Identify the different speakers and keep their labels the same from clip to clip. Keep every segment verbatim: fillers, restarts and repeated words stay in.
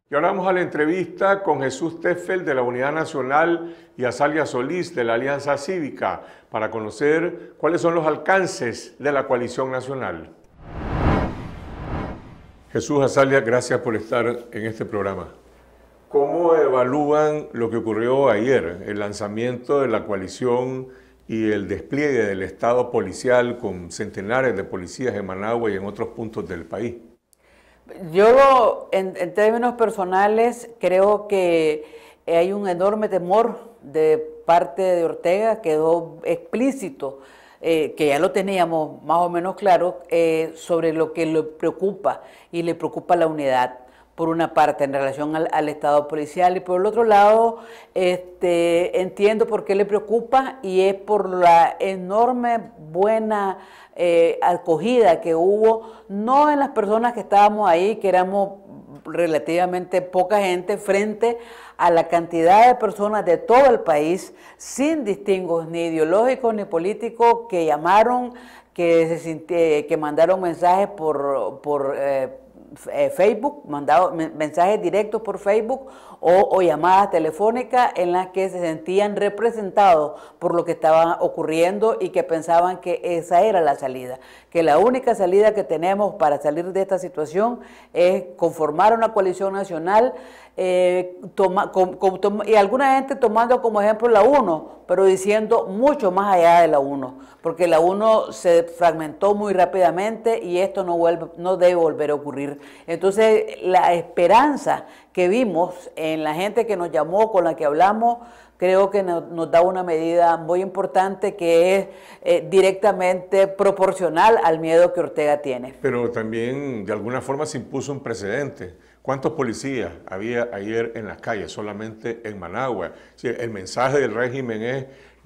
Speaker 1: Y ahora vamos a la entrevista con Jesús Teffel de la Unidad Nacional y Azalia Solís de la Alianza Cívica para conocer cuáles son los alcances de la coalición nacional. Jesús, Azalia, gracias por estar en este programa. ¿Cómo evalúan lo que ocurrió ayer, el lanzamiento de la coalición y el despliegue del Estado policial con centenares de policías en Managua y en otros puntos del país?
Speaker 2: Yo, en, en términos personales, creo que hay un enorme temor de parte de Ortega, quedó explícito, eh, que ya lo teníamos más o menos claro, eh, sobre lo que le preocupa y le preocupa la unidad, por una parte en relación al, al Estado policial, y por el otro lado este, entiendo por qué le preocupa, y es por la enorme buena eh, acogida que hubo, no en las personas que estábamos ahí, que éramos relativamente poca gente, frente a la cantidad de personas de todo el país, sin distingos ni ideológicos ni políticos, que llamaron, que, se sintió, que mandaron mensajes por, por eh, Facebook, mandado mensajes directos por Facebook o, o llamadas telefónicas en las que se sentían representados por lo que estaba ocurriendo y que pensaban que esa era la salida, que la única salida que tenemos para salir de esta situación es conformar una coalición nacional, eh, toma, com, com, tom, y alguna gente tomando como ejemplo la UNO, pero diciendo mucho más allá de la UNO, porque la UNO se fragmentó muy rápidamente y esto no, vuelve, no debe volver a ocurrir. Entonces, la esperanza que vimos en la gente que nos llamó, con la que hablamos, creo que nos, nos da una medida muy importante que es eh, directamente proporcional al miedo que Ortega tiene.
Speaker 1: Pero también, de alguna forma, se impuso un precedente. ¿Cuántos policías había ayer en las calles, solamente en Managua? Sí, el mensaje del régimen es: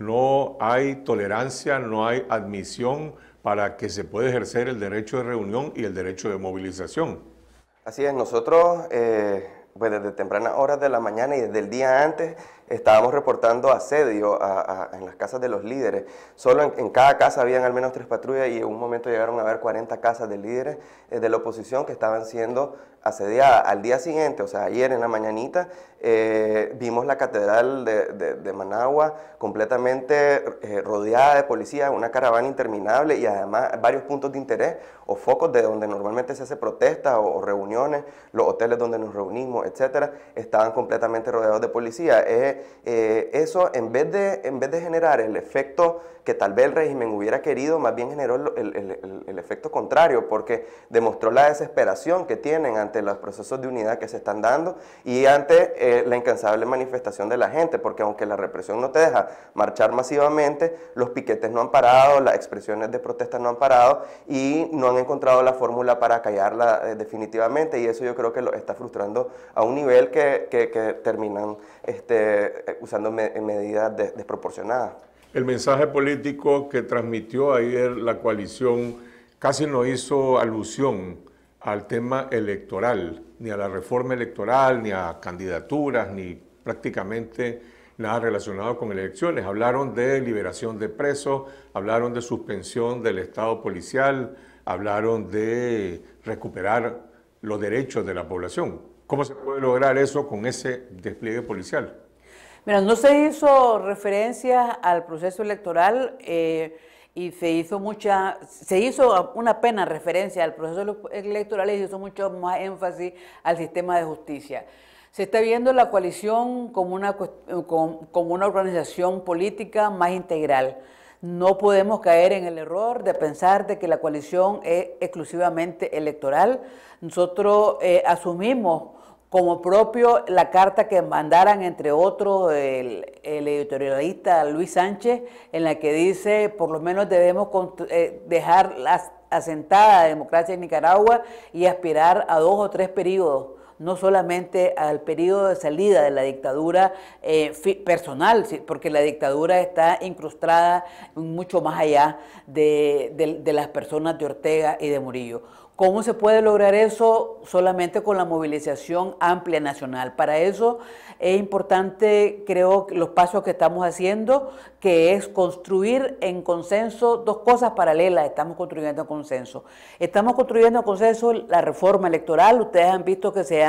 Speaker 1: no hay tolerancia, no hay admisión para que se pueda ejercer el derecho de reunión y el derecho de movilización.
Speaker 3: Así es, nosotros eh, pues desde tempranas horas de la mañana y desde el día antes estábamos reportando asedio a, a, en las casas de los líderes. Solo en, en cada casa habían al menos tres patrullas y en un momento llegaron a haber cuarenta casas de líderes eh, de la oposición que estaban siendo asediadas. Al día siguiente, o sea, ayer en la mañanita, eh, vimos la catedral de, de, de Managua completamente eh, rodeada de policías, una caravana interminable y además varios puntos de interés o focos de donde normalmente se hace protestas o, o reuniones, los hoteles donde nos reunimos, etcétera, estaban completamente rodeados de policías. Eh, eh, eso, en vez, de, en vez de generar el efecto que tal vez el régimen hubiera querido, más bien generó el, el, el, el efecto contrario, porque demostró la desesperación que tienen ante los procesos de unidad que se están dando y ante eh, la incansable manifestación de la gente, porque aunque la represión no te deja marchar masivamente, los piquetes no han parado, las expresiones de protesta no han parado y no han encontrado la fórmula para callarla eh, definitivamente, y eso yo creo que lo está frustrando a un nivel que, que, que terminan este, usando me, medidas de, desproporcionadas.
Speaker 1: El mensaje político que transmitió ayer la coalición casi no hizo alusión al tema electoral, ni a la reforma electoral, ni a candidaturas, ni prácticamente nada relacionado con elecciones. Hablaron de liberación de presos, hablaron de suspensión del Estado policial, hablaron de recuperar los derechos de la población. ¿Cómo se puede lograr eso con ese despliegue policial?
Speaker 2: Mira, no se hizo referencia al proceso electoral eh, y se hizo mucha, se hizo una pena referencia al proceso electoral y se hizo mucho más énfasis al sistema de justicia. Se está viendo la coalición como una, como, como una organización política más integral. No podemos caer en el error de pensar de que la coalición es exclusivamente electoral. Nosotros eh, asumimos como propio la carta que mandaran, entre otros, el, el editorialista Luis Sánchez, en la que dice, por lo menos debemos eh, dejar la asentada democracia en Nicaragua y aspirar a dos o tres periodos, no solamente al periodo de salida de la dictadura eh, personal, porque la dictadura está incrustada mucho más allá de, de, de las personas de Ortega y de Murillo. ¿Cómo se puede lograr eso? Solamente con la movilización amplia nacional. Para eso es importante, creo, los pasos que estamos haciendo, que es construir en consenso dos cosas paralelas. Estamos construyendo en consenso. Estamos construyendo en consenso la reforma electoral. Ustedes han visto que se han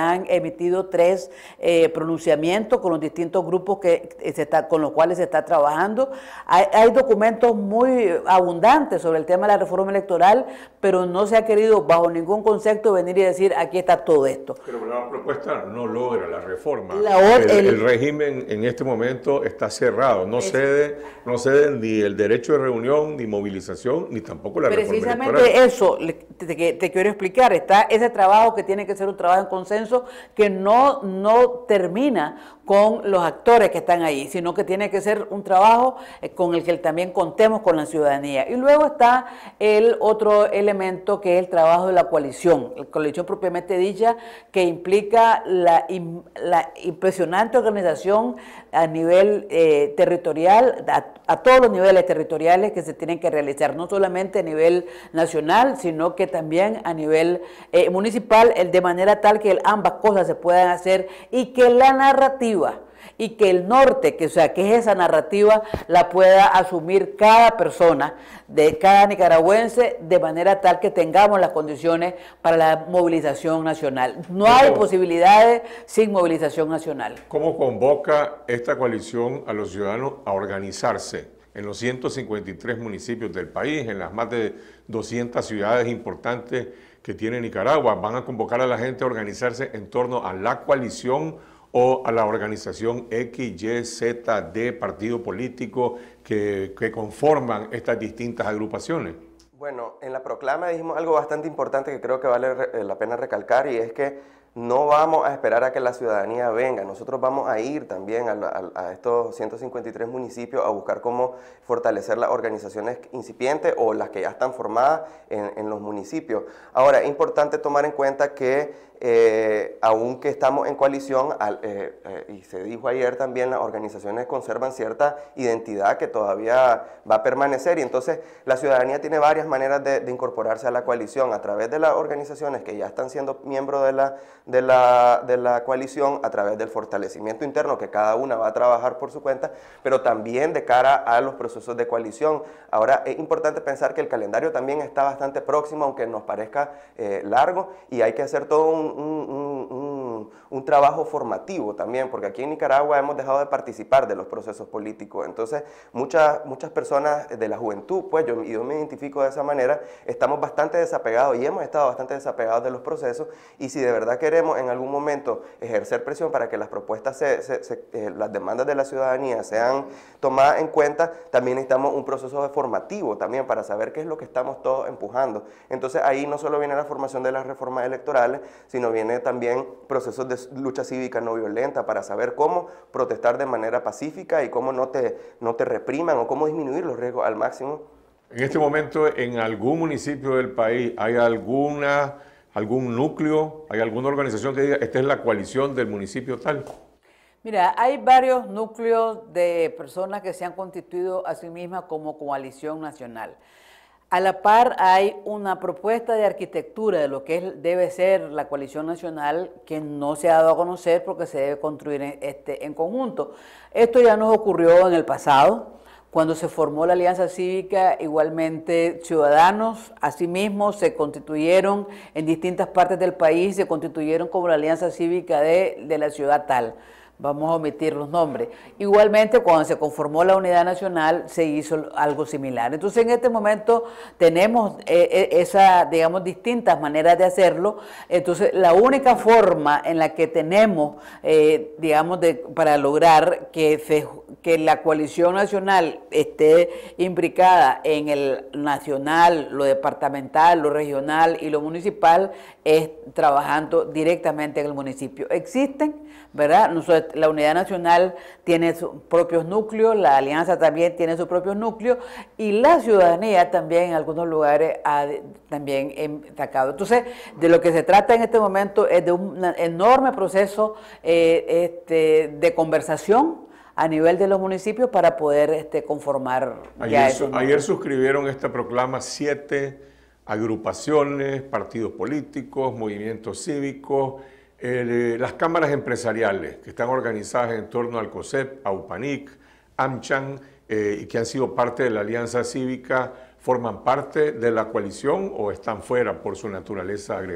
Speaker 2: han emitido tres eh, pronunciamientos con los distintos grupos que se está, con los cuales se está trabajando. Hay, hay documentos muy abundantes sobre el tema de la reforma electoral, pero no se ha querido bajo ningún concepto venir y decir aquí está todo esto.
Speaker 1: Pero la propuesta no logra la reforma.
Speaker 2: La or,
Speaker 1: el,
Speaker 2: el,
Speaker 1: el régimen en este momento está cerrado, no es, cede, no cede ni el derecho de reunión, ni movilización, ni tampoco la reforma electoral.
Speaker 2: Precisamente eso te, te, te quiero explicar. Está ese trabajo que tiene que ser un trabajo en consenso que no, no termina con los actores que están ahí, sino que tiene que ser un trabajo con el que también contemos con la ciudadanía. Y luego está el otro elemento que es el trabajo de la coalición, la coalición propiamente dicha, que implica la, la impresionante organización a nivel eh, territorial, a, a todos los niveles territoriales que se tienen que realizar, no solamente a nivel nacional, sino que también a nivel eh, municipal, de manera tal que ambas cosas se puedan hacer y que la narrativa y que el norte, que o sea, que es esa narrativa, la pueda asumir cada persona, de cada nicaragüense, de manera tal que tengamos las condiciones para la movilización nacional. No hay posibilidades sin movilización nacional.
Speaker 1: ¿Cómo convoca esta coalición a los ciudadanos a organizarse en los ciento cincuenta y tres municipios del país, en las más de doscientas ciudades importantes que tiene Nicaragua? ¿Van a convocar a la gente a organizarse en torno a la coalición o a la organización X, Y, Z, D, partido político que, que conforman estas distintas agrupaciones?
Speaker 3: Bueno, en la proclama dijimos algo bastante importante que creo que vale la pena recalcar, y es que no vamos a esperar a que la ciudadanía venga. Nosotros vamos a ir también a, a, a estos ciento cincuenta y tres municipios a buscar cómo fortalecer las organizaciones incipientes o las que ya están formadas en, en los municipios. Ahora, es importante tomar en cuenta que Eh, aunque estamos en coalición, al, eh, eh, y se dijo ayer también, las organizaciones conservan cierta identidad que todavía va a permanecer, y entonces la ciudadanía tiene varias maneras de, de incorporarse a la coalición, a través de las organizaciones que ya están siendo miembros de la, de, la, de la coalición, a través del fortalecimiento interno que cada una va a trabajar por su cuenta, pero también de cara a los procesos de coalición. Ahora, es importante pensar que el calendario también está bastante próximo, aunque nos parezca eh, largo, y hay que hacer todo un Un, un, un, un trabajo formativo también, porque aquí en Nicaragua hemos dejado de participar de los procesos políticos. Entonces muchas, muchas personas de la juventud, pues yo, yo me identifico de esa manera, estamos bastante desapegados y hemos estado bastante desapegados de los procesos, y si de verdad queremos en algún momento ejercer presión para que las propuestas, se, se, se, eh, las demandas de la ciudadanía sean tomadas en cuenta, también necesitamos un proceso formativo también para saber qué es lo que estamos todos empujando. Entonces ahí no solo viene la formación de las reformas electorales, sino viene también procesos de lucha cívica no violenta para saber cómo protestar de manera pacífica y cómo no te, no te repriman, o cómo disminuir los riesgos al máximo.
Speaker 1: En este momento, en algún municipio del país, ¿hay alguna, algún núcleo, hay alguna organización que diga, esta es la coalición del municipio tal?
Speaker 2: Mira, hay varios núcleos de personas que se han constituido a sí mismas como coalición nacional. A la par hay una propuesta de arquitectura de lo que es, debe ser la coalición nacional, que no se ha dado a conocer porque se debe construir en, este, en conjunto. Esto ya nos ocurrió en el pasado, cuando se formó la Alianza Cívica. Igualmente ciudadanos, asimismo, se constituyeron en distintas partes del país, se constituyeron como la Alianza Cívica de, de la ciudad tal. Vamos a omitir los nombres. Igualmente, cuando se conformó la Unidad Nacional, se hizo algo similar. Entonces, en este momento tenemos eh, esas, digamos, distintas maneras de hacerlo. Entonces, la única forma en la que tenemos, eh, digamos, de, para lograr que, se, que la coalición nacional esté imbricada en el nacional, lo departamental, lo regional y lo municipal, es trabajando directamente en el municipio. Existen, ¿verdad? Nosotros, la Unidad Nacional tiene sus propios núcleos, la Alianza también tiene sus propios núcleos, y la ciudadanía también en algunos lugares ha también atacado. Entonces, de lo que se trata en este momento es de un enorme proceso eh, este, de conversación a nivel de los municipios para poder este, conformar
Speaker 1: ayer,
Speaker 2: ya eso.
Speaker 1: Ayer suscribieron esta proclama siete agrupaciones, partidos políticos, movimientos cívicos, eh, las cámaras empresariales que están organizadas en torno al COSEP, a UPANIC, AmCham, eh, y que han sido parte de la Alianza Cívica. ¿Forman parte de la coalición o están fuera por su naturaleza gremial?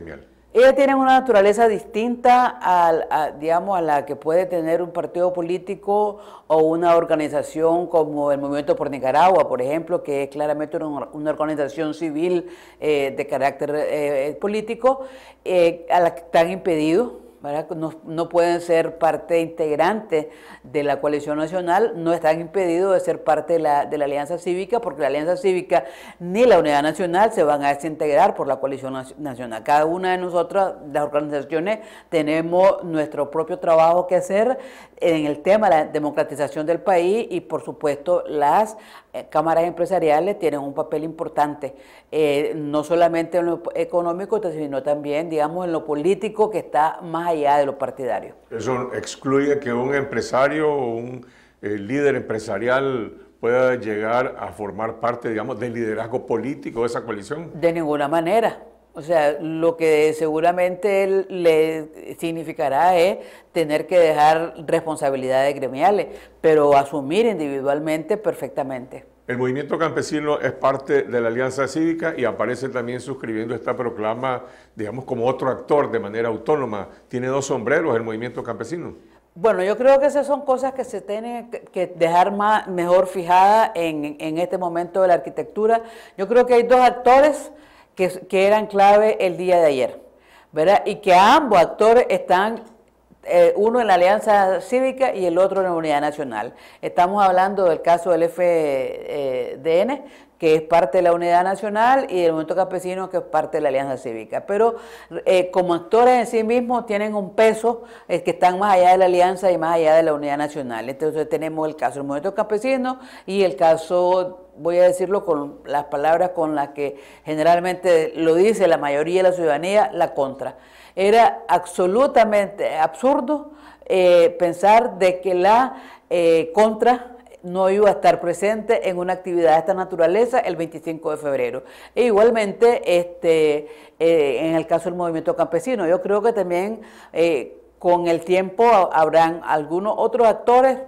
Speaker 2: Ellas tienen una naturaleza distinta a, a, digamos, a la que puede tener un partido político o una organización como el Movimiento por Nicaragua, por ejemplo, que es claramente una, una organización civil eh, de carácter eh, político, eh, a la que están impedidos. No, no pueden ser parte integrante de la coalición nacional, no están impedidos de ser parte de la, de la Alianza Cívica, porque la Alianza Cívica ni la Unidad Nacional se van a desintegrar por la coalición nacional. Cada una de nosotras, las organizaciones, tenemos nuestro propio trabajo que hacer en el tema de la democratización del país y, por supuesto, las eh, cámaras empresariales tienen un papel importante, eh, no solamente en lo económico, sino también, digamos, en lo político, que está más allá de lo partidario.
Speaker 1: ¿Eso excluye que un empresario o un eh, líder empresarial pueda llegar a formar parte, digamos, del liderazgo político de esa coalición?
Speaker 2: De ninguna manera. O sea, lo que seguramente él le significará es tener que dejar responsabilidades gremiales, pero asumir individualmente perfectamente.
Speaker 1: El movimiento campesino es parte de la Alianza Cívica y aparece también suscribiendo esta proclama, digamos, como otro actor de manera autónoma. Tiene dos sombreros el movimiento campesino.
Speaker 2: Bueno, yo creo que esas son cosas que se tienen que dejar más, mejor fijadas en, en este momento de la arquitectura. Yo creo que hay dos actores que, que eran clave el día de ayer, ¿verdad? Y que ambos actores están, eh, uno en la Alianza Cívica y el otro en la Unidad Nacional. Estamos hablando del caso del F D N, que es parte de la Unidad Nacional, y del Movimiento Campesino, que es parte de la Alianza Cívica. Pero eh, como actores en sí mismos tienen un peso eh, que están más allá de la Alianza y más allá de la Unidad Nacional. Entonces tenemos el caso del Movimiento Campesino y el caso, voy a decirlo con las palabras con las que generalmente lo dice la mayoría de la ciudadanía, la contra. Era absolutamente absurdo eh, pensar de que la eh, contra no iba a estar presente en una actividad de esta naturaleza el veinticinco de febrero. E igualmente, este, eh, en el caso del movimiento campesino, yo creo que también eh, con el tiempo habrán algunos otros actores,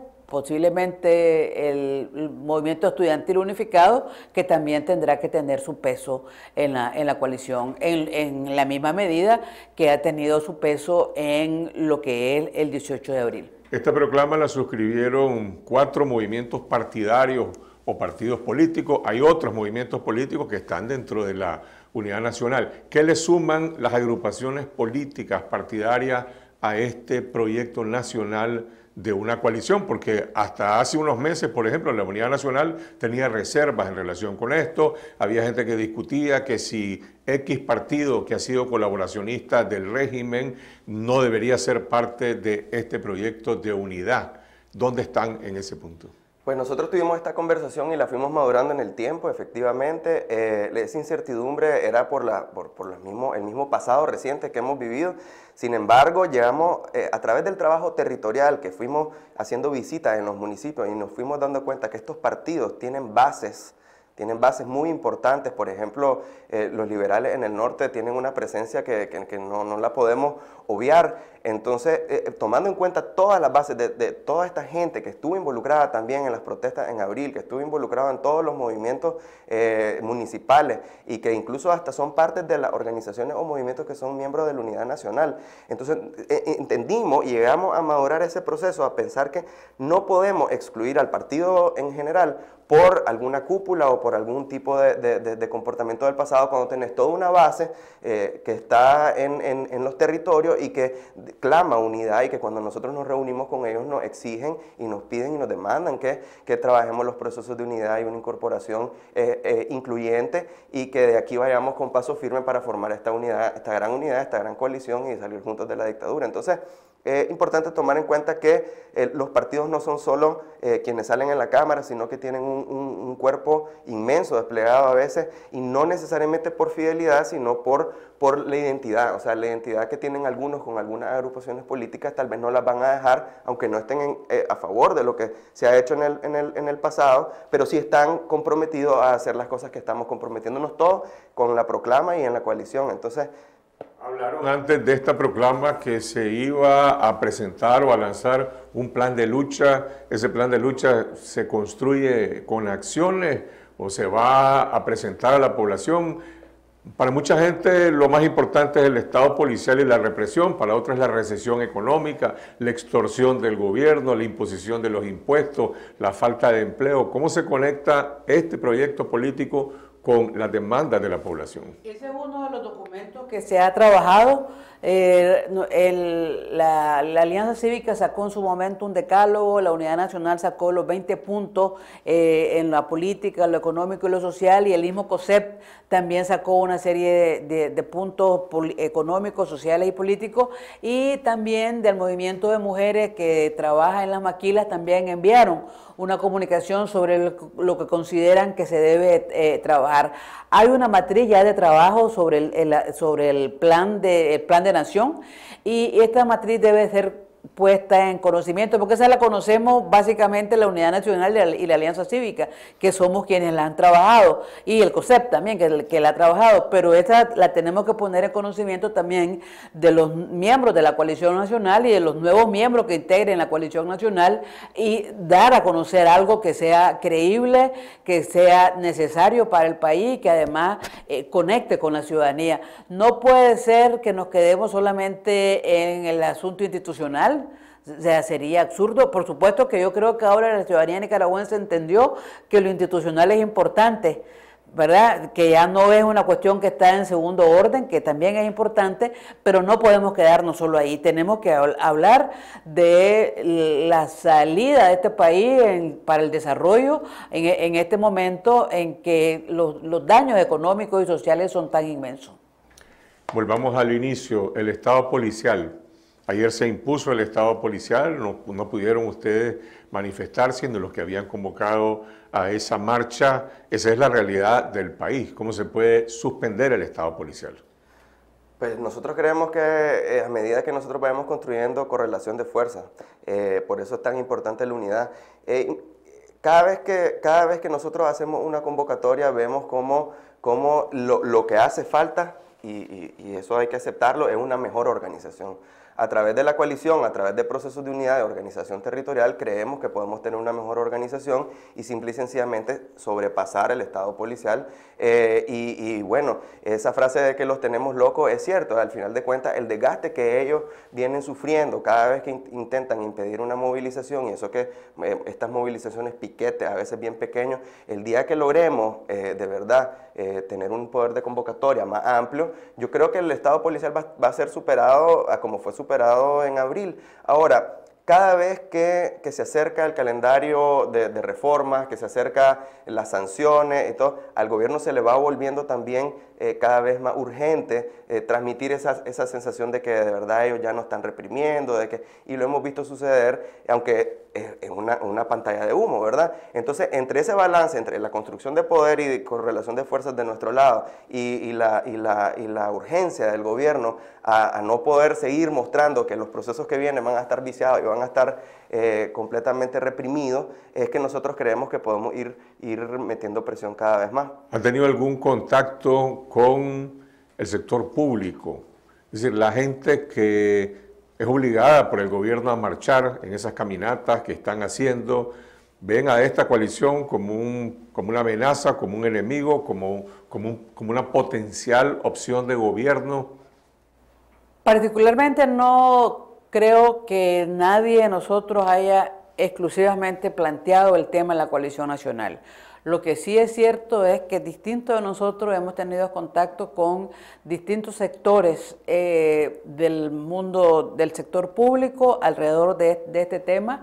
Speaker 2: posiblemente el, el movimiento estudiantil unificado, que también tendrá que tener su peso en la, en la coalición, en, en la misma medida que ha tenido su peso en lo que es el dieciocho de abril.
Speaker 1: Esta proclama la suscribieron cuatro movimientos partidarios o partidos políticos. Hay otros movimientos políticos que están dentro de la Unidad Nacional. ¿Qué le suman las agrupaciones políticas partidarias a este proyecto nacional de una coalición? Porque hasta hace unos meses, por ejemplo, la Unidad Nacional tenía reservas en relación con esto. Había gente que discutía que si X partido que ha sido colaboracionista del régimen no debería ser parte de este proyecto de unidad. ¿Dónde están en ese punto?
Speaker 3: Pues nosotros tuvimos esta conversación y la fuimos madurando en el tiempo, efectivamente. Eh, esa incertidumbre era por, la, por, por los mismo, el mismo pasado reciente que hemos vivido. Sin embargo, llegamos eh, a través del trabajo territorial, que fuimos haciendo visitas en los municipios y nos fuimos dando cuenta que estos partidos tienen bases, tienen bases muy importantes. Por ejemplo, eh, los liberales en el norte tienen una presencia que, que, que no, no la podemos obviar. Entonces, eh, tomando en cuenta todas las bases de, de toda esta gente que estuvo involucrada también en las protestas en abril, que estuvo involucrada en todos los movimientos eh, municipales y que incluso hasta son partes de las organizaciones o movimientos que son miembros de la Unidad Nacional. Entonces, eh, entendimos y llegamos a madurar ese proceso, a pensar que no podemos excluir al partido en general por alguna cúpula o por algún tipo de, de, de, de comportamiento del pasado, cuando tenés toda una base eh, que está en, en, en los territorios y que clama unidad, y que cuando nosotros nos reunimos con ellos nos exigen y nos piden y nos demandan que, que trabajemos los procesos de unidad y una incorporación eh, eh, incluyente, y que de aquí vayamos con paso firme para formar esta unidad, esta gran unidad, esta gran coalición y salir juntos de la dictadura. Entonces, es eh, importante tomar en cuenta que eh, los partidos no son solo eh, quienes salen en la Cámara, sino que tienen un, un, un cuerpo inmenso desplegado a veces, y no necesariamente por fidelidad, sino por, por la identidad. O sea, la identidad que tienen algunos con algunas agrupaciones políticas tal vez no las van a dejar, aunque no estén en, eh, a favor de lo que se ha hecho en el, en, el, en el pasado, pero sí están comprometidos a hacer las cosas que estamos comprometiéndonos todos con la proclama y en la coalición. Entonces,
Speaker 1: hablaron antes de esta proclama que se iba a presentar o a lanzar un plan de lucha. ¿Ese plan de lucha se construye con acciones o se va a presentar a la población? Para mucha gente lo más importante es el Estado policial y la represión, para otros es la recesión económica, la extorsión del gobierno, la imposición de los impuestos, la falta de empleo. ¿Cómo se conecta este proyecto político con las demandas de la población?
Speaker 2: Ese es uno de los documentos que se ha trabajado. Eh, el, la, la Alianza Cívica sacó en su momento un decálogo, la Unidad Nacional sacó los veinte puntos eh, en la política, lo económico y lo social, y el mismo COSEP también sacó una serie de, de, de puntos económicos, sociales y políticos, y también del movimiento de mujeres que trabaja en las maquilas también enviaron una comunicación sobre el, lo que consideran que se debe eh, trabajar. Hay una matriz ya de trabajo sobre el, el, sobre el plan de el plan de nación, y esta matriz debe ser puesta en conocimiento, porque esa la conocemos básicamente la Unidad Nacional y la, y la Alianza Cívica, que somos quienes la han trabajado, y el COSEP también, que, que la ha trabajado, pero esta la tenemos que poner en conocimiento también de los miembros de la Coalición Nacional y de los nuevos miembros que integren la Coalición Nacional, y dar a conocer algo que sea creíble, que sea necesario para el país, que además eh, conecte con la ciudadanía. No puede ser que nos quedemos solamente en el asunto institucional. O sea, sería absurdo. Por supuesto que yo creo que ahora la ciudadanía nicaragüense entendió que lo institucional es importante, ¿verdad? Que ya no es una cuestión que está en segundo orden, que también es importante, pero no podemos quedarnos solo ahí. Tenemos que hablar de la salida de este país en, para el desarrollo en, en este momento en que los, los daños económicos y sociales son tan inmensos.
Speaker 1: Volvamos al inicio, el Estado policial. Ayer se impuso el Estado policial, no, no pudieron ustedes manifestar, siendo los que habían convocado a esa marcha. Esa es la realidad del país. ¿Cómo se puede suspender el Estado policial?
Speaker 3: Pues nosotros creemos que eh, a medida que nosotros vayamos construyendo correlación de fuerza, eh, por eso es tan importante la unidad. Eh, cada, vez que, cada vez que nosotros hacemos una convocatoria vemos cómo, cómo lo, lo que hace falta, y, y, y eso hay que aceptarlo, es una mejor organización. A través de la coalición, a través de procesos de unidad de organización territorial, creemos que podemos tener una mejor organización y simple y sencillamente sobrepasar el Estado policial. Eh, y, y bueno, esa frase de que los tenemos locos es cierto. Al final de cuentas, el desgaste que ellos vienen sufriendo cada vez que in intentan impedir una movilización, y eso que eh, estas movilizaciones piquetes, a veces bien pequeños, el día que logremos eh, de verdad eh, tener un poder de convocatoria más amplio, yo creo que el Estado policial va, va a ser superado a como fue superado superado en abril. Ahora, cada vez que, que se acerca el calendario de, de reformas, que se acerca las sanciones y todo, al gobierno se le va volviendo también eh, cada vez más urgente eh, transmitir esa, esa sensación de que de verdad ellos ya no están reprimiendo, de que, y lo hemos visto suceder, aunque es, es una, una pantalla de humo, ¿verdad? Entonces, entre ese balance, entre la construcción de poder y de correlación de fuerzas de nuestro lado y, y, la, y, la, y la urgencia del gobierno a, a no poder seguir mostrando que los procesos que vienen van a estar viciados y van a estar eh, completamente reprimidos, es que nosotros creemos que podemos ir, ir metiendo presión cada vez más.
Speaker 1: ¿Han tenido algún contacto con el sector público? Es decir, la gente que es obligada por el gobierno a marchar en esas caminatas que están haciendo, ven a esta coalición como, un, como una amenaza, como un enemigo, como, como, un, como una potencial opción de gobierno.
Speaker 2: Particularmente no creo que nadie de nosotros haya exclusivamente planteado el tema de la coalición nacional. Lo que sí es cierto es que distintos de nosotros hemos tenido contacto con distintos sectores eh, del mundo, del sector público alrededor de, de este tema,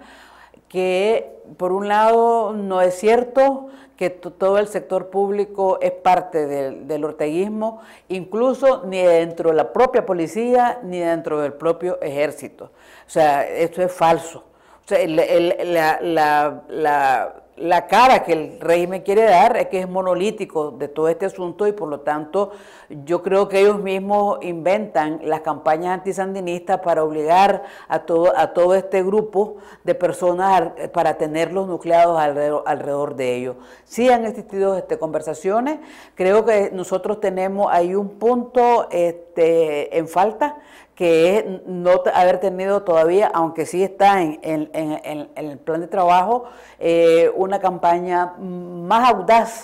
Speaker 2: que por un lado no es cierto que todo el sector público es parte del, del orteguismo, incluso ni dentro de la propia policía ni dentro del propio ejército. O sea, esto es falso. O sea, el, el, la, la, la, la cara que el régimen quiere dar es que es monolítico de todo este asunto, y por lo tanto yo creo que ellos mismos inventan las campañas antisandinistas para obligar a todo, a todo este grupo de personas a, para tenerlos nucleados alrededor, alrededor de ellos. Sí han existido este, conversaciones. Creo que nosotros tenemos ahí un punto este, en falta, que es no haber tenido todavía, aunque sí está en, en, en, en el plan de trabajo, eh, una campaña más audaz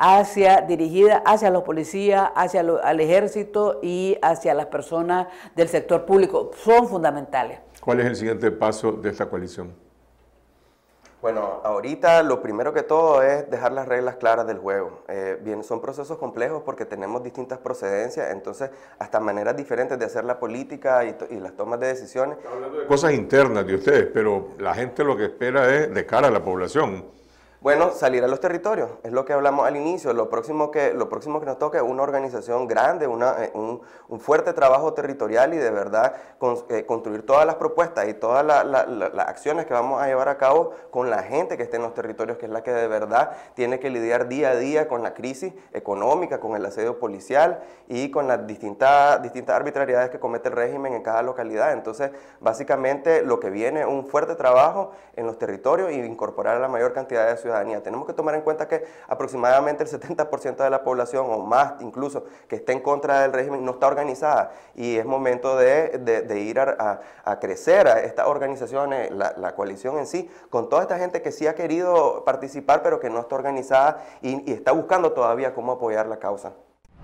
Speaker 2: hacia, dirigida hacia los policías, hacia lo, al ejército y hacia las personas del sector público. Son fundamentales.
Speaker 1: ¿Cuál es el siguiente paso de esta coalición?
Speaker 3: Bueno, ahorita lo primero que todo es dejar las reglas claras del juego. Eh, bien, son procesos complejos porque tenemos distintas procedencias, entonces hasta maneras diferentes de hacer la política y, y las tomas de decisiones.
Speaker 1: Está hablando de cosas internas de ustedes, pero la gente lo que espera es de cara a la población.
Speaker 3: Bueno, salir a los territorios, es lo que hablamos al inicio. Lo próximo que, lo próximo que nos toca es una organización grande, una, eh, un, un fuerte trabajo territorial y de verdad con, eh, construir todas las propuestas y todas la, la, la, las acciones que vamos a llevar a cabo con la gente que esté en los territorios, que es la que de verdad tiene que lidiar día a día con la crisis económica, con el asedio policial y con las distintas, distintas arbitrariedades que comete el régimen en cada localidad. Entonces, básicamente lo que viene es un fuerte trabajo en los territorios y incorporar a la mayor cantidad de ciudadanos. Tenemos que tomar en cuenta que aproximadamente el setenta por ciento de la población, o más incluso, que esté en contra del régimen, no está organizada. Y es momento de, de, de ir a, a, a crecer a estas organizaciones, la, la coalición en sí, con toda esta gente que sí ha querido participar, pero que no está organizada y, y está buscando todavía cómo apoyar la causa.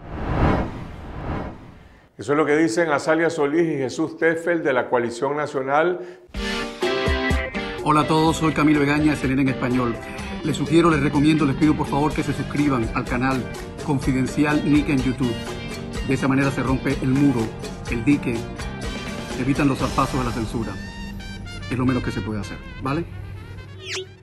Speaker 1: Eso es lo que dicen Azalia Solís y Jesús Teffel de la Coalición Nacional.
Speaker 4: Hola a todos, soy Camilo Egaña, C N N en español. Les sugiero, les recomiendo, les pido por favor que se suscriban al canal Confidencial Nica en YouTube. De esa manera se rompe el muro, el dique, evitan los zarpazos de la censura. Es lo menos que se puede hacer, ¿vale?